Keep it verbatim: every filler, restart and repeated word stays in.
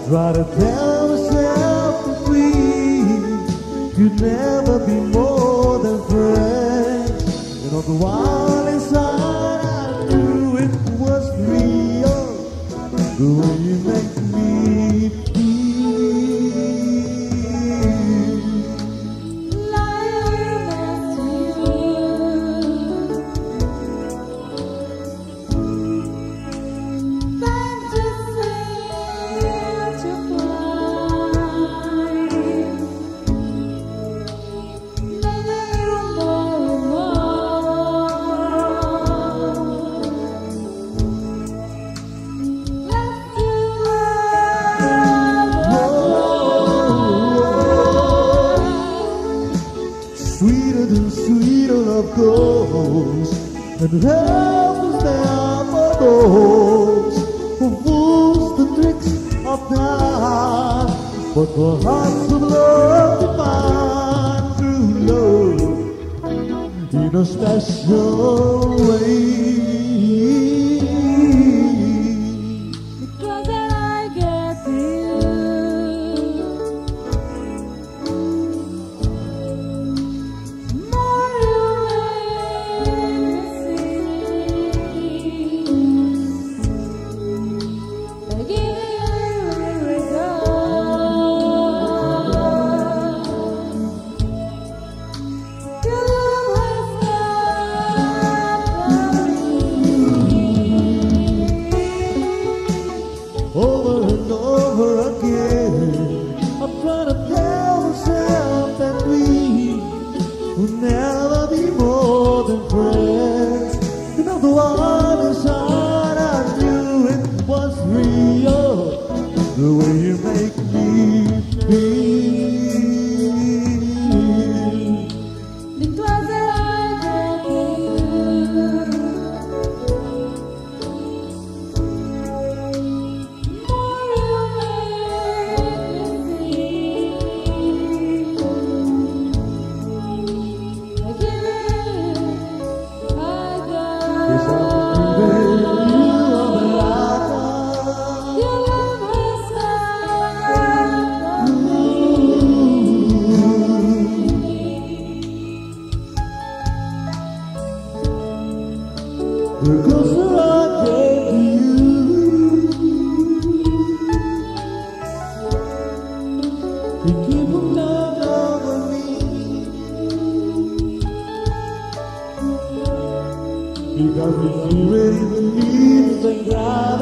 Try to tell myself that we could never be more than friends. And all the while inside I knew it was real, the way you make me feel. Like that's you. Sweeter than sweeter love goes, and love is there for those who fools the tricks of time, but for hearts of love to find true love in a special way. Because I get you. Over and over again, I'm trying to tell myself that we will never be more than friends. You know the one inside I knew it was real, the way you make me feel. Because I get you. Because I gave to you, you keep them down over me. Because we feel it in the needs and cries.